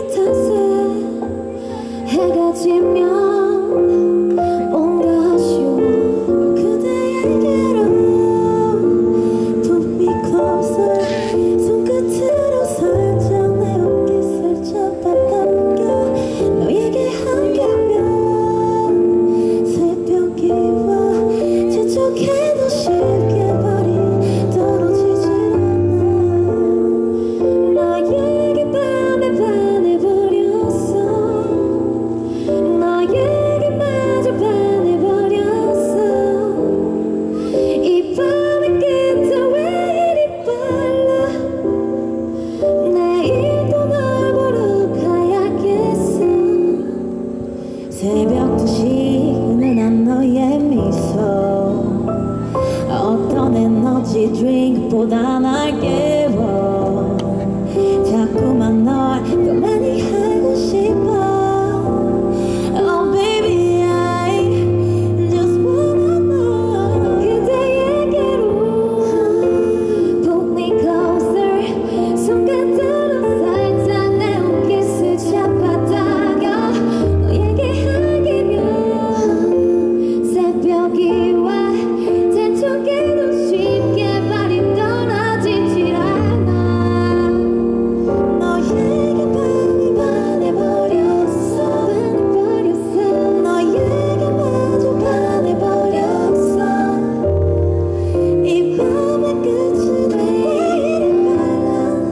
탓에 해가 지면 뭔가 아쉬워 그대에게로 Put me closer 손끝으로 살짝 내 어깨 살짝 받아당겨 너에게 한겹면 새벽이 와 재촉해도 쉽게 발이 떨어지지 않아 너에게 밤에 반해버렸어 너에게 마저 반해버렸어 이 밤의 끝에 왜 이리 빨라 내일도 널 보러 가야겠어 새벽 2시 은은한 너의 미소 어떤 에너지 드링크보다 날 깨워 자꾸만 널 더 많이 알고 싶어 Oh baby I just wanna know 그대에게로 Pull me closer 손끝으로 살짝 내 옷깃을 잡아당겨 너에게 안기면 새벽이 와 재촉해도 쉽게 발이 떨어지질 않아 너에게 밤이 반해버렸어 너에게 마저 반해버렸어 이 밤의 끝은 왜 이리 빨라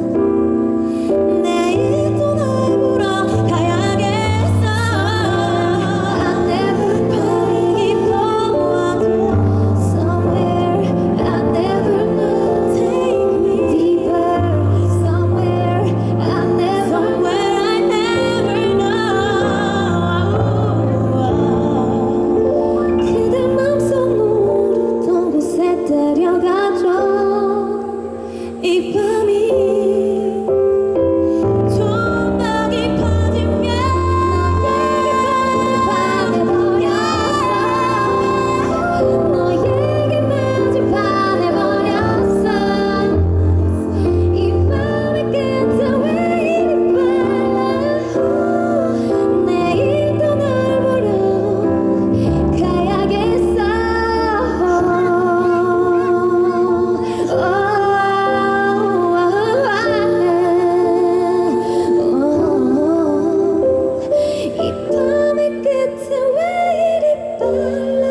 내일도 널 보러 가야겠어 I never 버리기 보아도 Somewhere I never know Take me deeper Somewhere I never know 그대 맘속 모르던 곳에 데려가줘 이 밤이 좀 더 깊어지면 너에게 마저 반해버렸어 이 밤의 끝에 왜 이리 빨라 내일도 널 보러 가야겠어 이 밤의 끝에 왜 이리 빨라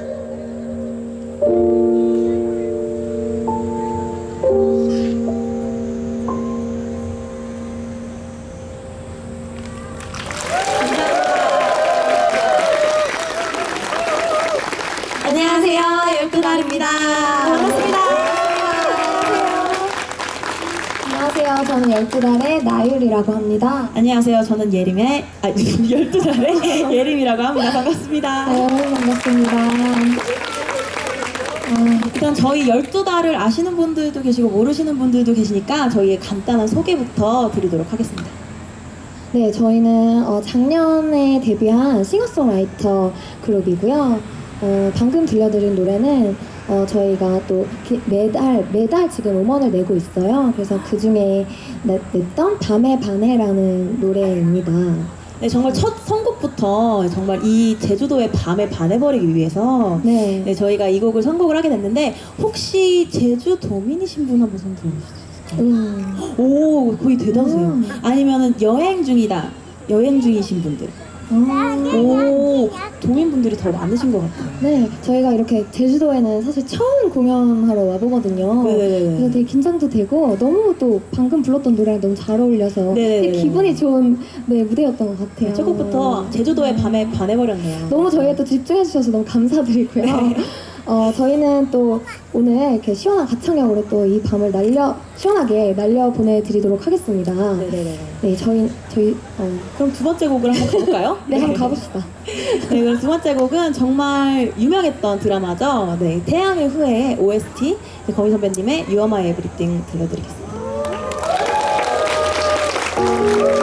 안녕하세요, 12달입니다. 반갑습니다. 안녕하세요. 저는 12달의 나율이라고 합니다. 안녕하세요, 저는 12달의 예림이라고 합니다. 반갑습니다. 네, 반갑습니다. 일단 저희 12달을 아시는 분들도 계시고 모르시는 분들도 계시니까 저희의 간단한 소개부터 드리도록 하겠습니다. 네, 저희는 작년에 데뷔한 싱어송라이터 그룹이고요. 방금 들려드린 노래는 저희가 또 매달 지금 음원을 내고 있어요. 그래서 그 중에 냈던 밤에 반해라는 노래입니다. 네, 정말 첫 선곡부터 정말 이 제주도의 밤에 반해버리기 위해서 네. 저희가 이 곡을 선곡을 하게 됐는데 혹시 제주도민이신 분 한번 손 들어주세요. 오, 거의 대다수예요. 아니면은 여행 중이신 분들. 오, 도민분들이 더 많으신 것 같아요. 네, 저희가 이렇게 제주도에는 사실 처음 공연하러 와보거든요. 네네네. 그래서 되게 긴장도 되고 너무 또 방금 불렀던 노래랑 너무 잘 어울려서 되게 기분이 좋은 무대였던 것 같아요. 첫 곡부터 제주도의 밤에 반해버렸네요. 너무 저희가 또 집중해주셔서 너무 감사드리고요. 저희는 또 오늘 이렇게 시원한 가창력으로 또 이 밤을 시원하게 날려 보내드리도록 하겠습니다. 네네네. 네, 저희 그럼 두 번째 곡을 한번 가볼까요? 네, 한번 가봅시다. 네, 그럼 두 번째 곡은 정말 유명했던 드라마죠. 네, 태양의 후예의 OST 거미 선배님의 You Are My Everything 들려드리겠습니다.